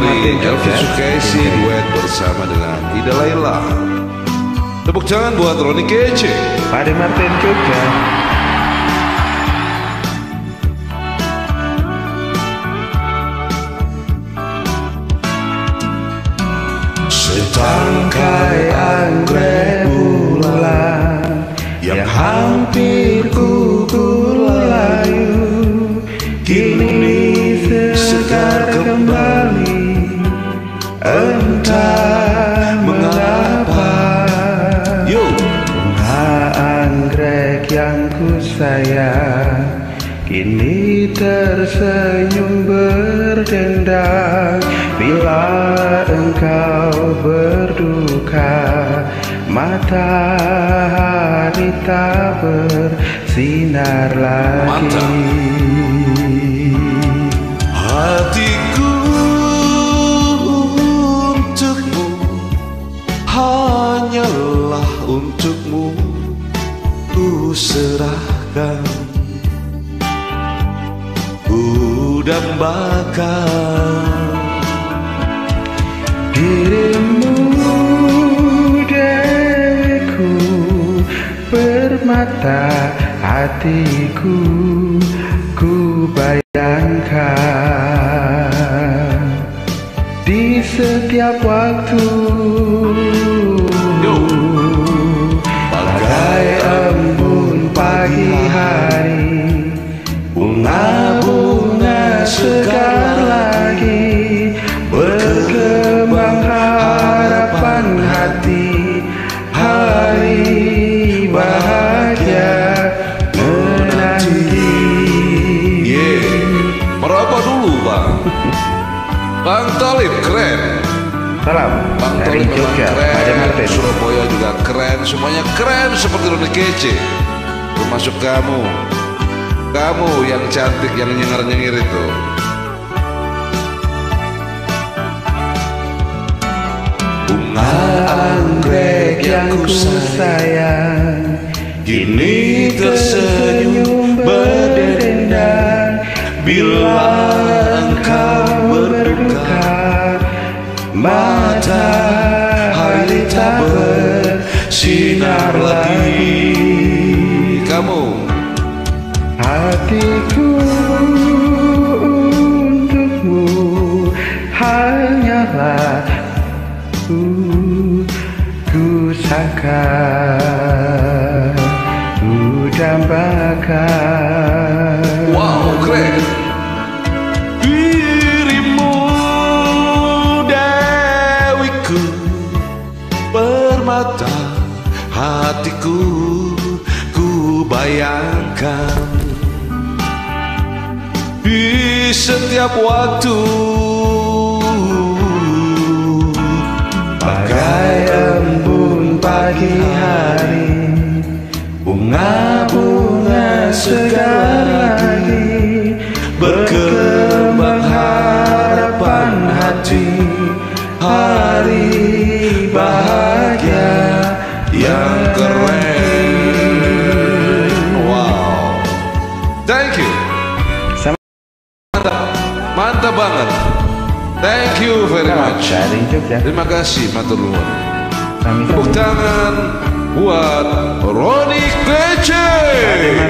dari Elvi Sukaisi duet bersama dengan Ida Laila. Tepuk tangan buat Roni Kece, Pak De Martin Jogja. Setangkai anggrek bulan yang hampir gugur layu, kini segar kembali, entah mengapa. Bunga anggrek yang ku sayang kini tersenyum berdendang. Bila engkau berduka, matahari tak bersinar lagi. Hatiku untukmu, hanyalah untukmu ku serahkan, ku dambakan. Dirimu dewiku, permata hatiku, ku bayangkan di setiap waktu. Bagai embun pagi hari, bunga-bunga segar lagi, berkembang harapan hati, hari bahagia menanti. Meraba dulu Bang. Bang Talib keren. Salam Bang dari Talib memang Jogja, Pak De keren, Martin. Surabaya juga keren, semuanya keren seperti Roni Kece. Termasuk kamu yang cantik, yang nyengir-nyengir itu. Bunga Anggrek yang ku sayang kini tersenyum berdendang. Bila engkau berduka, matahari tak bersinar lagi. Kamu, hatiku untukmu, hanyalah ku sangka, ku dambakan. wow keren. Dirimu dewiku, permata hatiku, ku bayangkan di setiap waktu. Bagai embun pagi hari, bunga-bunga segar lagi, Berkembang harapan hati, hari bahagia yang keren. Wow, thank you. Mantap banget. Thank you very much. Dari Jogja. Terima kasih, matur nuwun. Sami-sami. Tepuk tangan buat Roni Kece.